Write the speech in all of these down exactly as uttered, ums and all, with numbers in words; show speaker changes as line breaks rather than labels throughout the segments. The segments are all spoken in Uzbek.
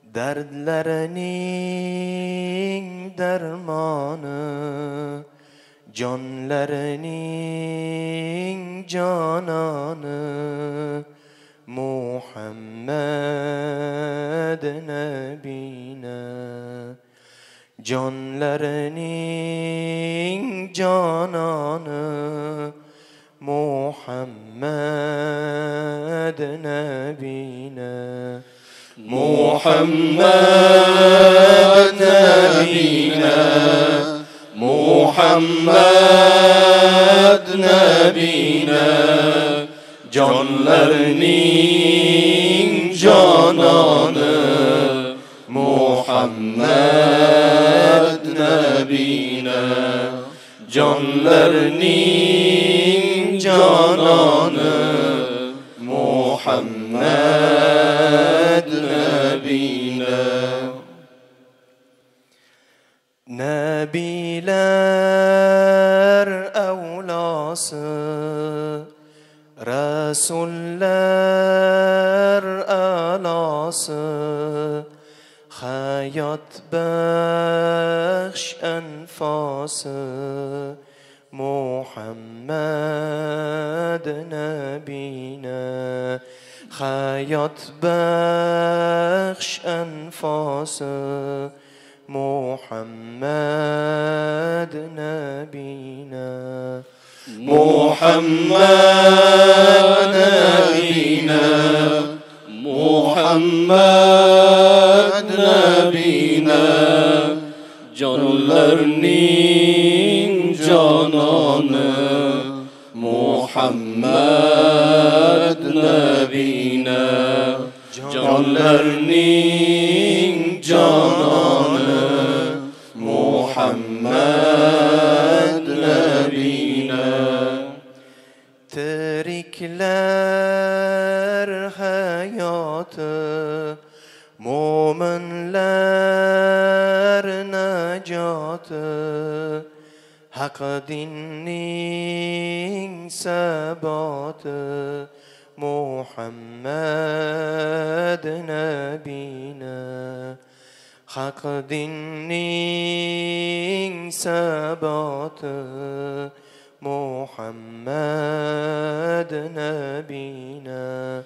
Dardlarining darmoni, jonlarining jononi, Muhammad nabina. Jonlarining jononi, Muhammad nabina.
Muhammad nabina, Muhammad nabina, jonlarining jononi, Muhammad nabina, jonlarining jononi, Muhammad nabina.
Nabilar avlosi, rasullar alosi, hayot baxsh anfosi, Muhammad nabina. Hayot baxsh anfosi, Muhammad nabina.
Muhammad nabina, Muhammad nabina, jonlarning jononi, Muhammad nabina, jonlarning jononi, Muhammad nabina.
Tiriklar hayoti, mo'minlar najoti, haq dinning saboti, Muhammad nabina. Haq dinning saboti, Muhammad nabina.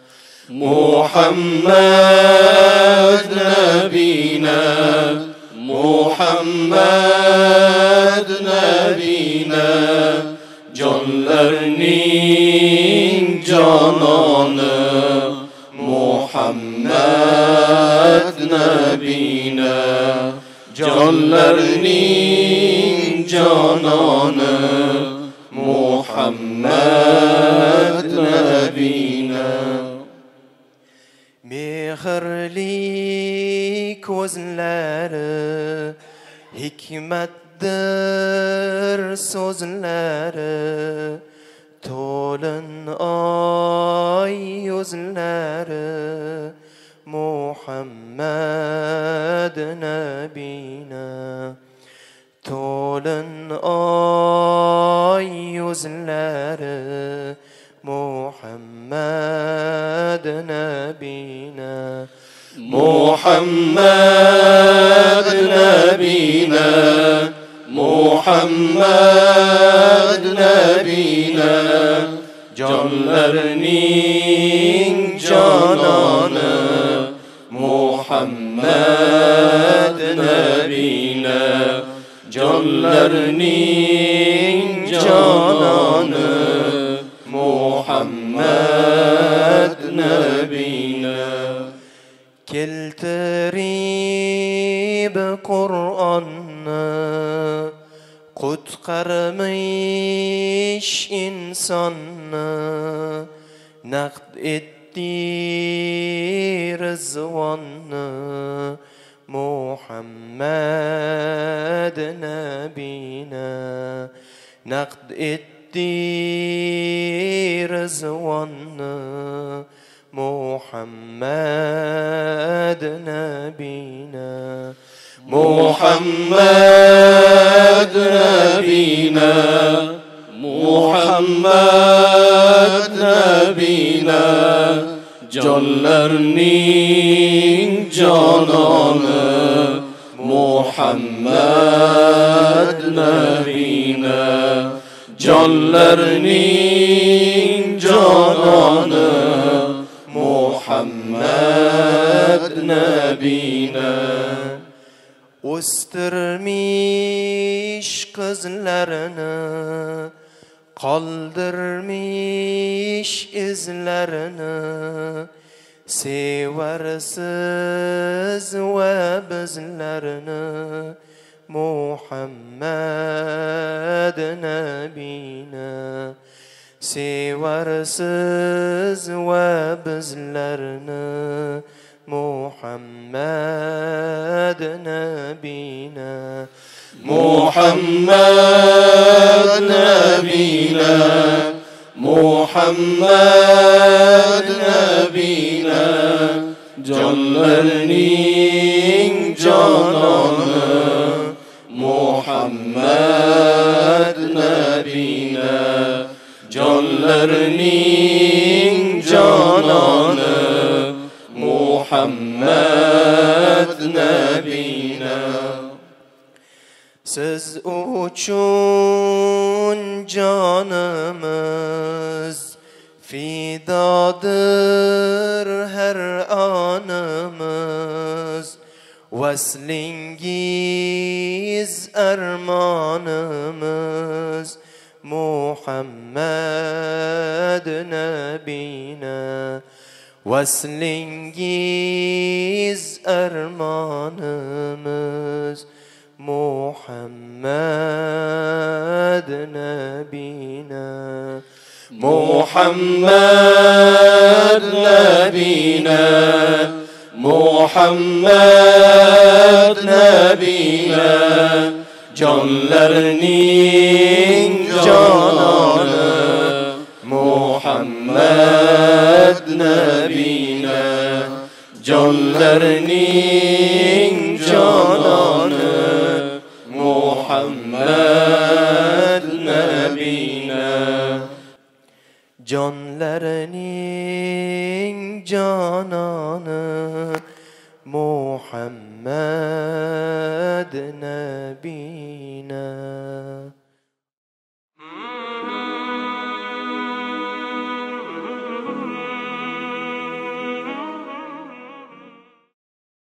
Muhammad nabina, Muhammad nabina, jonlarning jononi, Muhammad nabina, jonlarning jononi, Muhammad nabina.
Mehrli ko'zlari, hikmatdir so'zlari, to'lin oy yuzlari, Muhammad nabina. To'lin oy yuzlari, Muhammad nabina.
Muhammad nabina, Muhammad nabina, jonlarning jononi, Muhammad nabina, jonlarning jononi, Muhammad nabina.
Keltirib Qur'onni, qutqarmish insonni, naqd etdi rizvonni, Muhammad nabina. Naqd etdi rizvonni, Muhammad nabina.
Muhammad nabina, Muhammad nabina, jonlarning jononi Muhammad nabina, jonlarning jononi Muhammad nabina.
O'stirmish qizlarini, qoldirmish izlarini, sevarsiz va bizlarni Muhammad nabina. Sevarsiz va bizlarni Muhammad nabina.
Muhammad nabina, Muhammad nabina, jonlarning jononi Muhammad nabina, jonlarning jononi Muhammad nabina.
Siz uchun jonimiz fidodir har onimiz, vaslingiz armonimiz Muhammad nabina. Vaslingiz armonimiz Muhammad nabina.
Muhammad nabina, Muhammad nabina, jonlarning jononi Muhammad nabina, jonlarning jononi Muhammad nabina.
Jonlarning jononi Muhammad